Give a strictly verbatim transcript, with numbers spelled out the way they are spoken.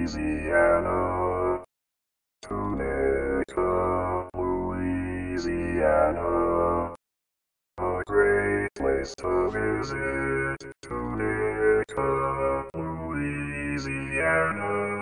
Louisiana, Tunica, Louisiana, a great place to visit, Tunica, Louisiana.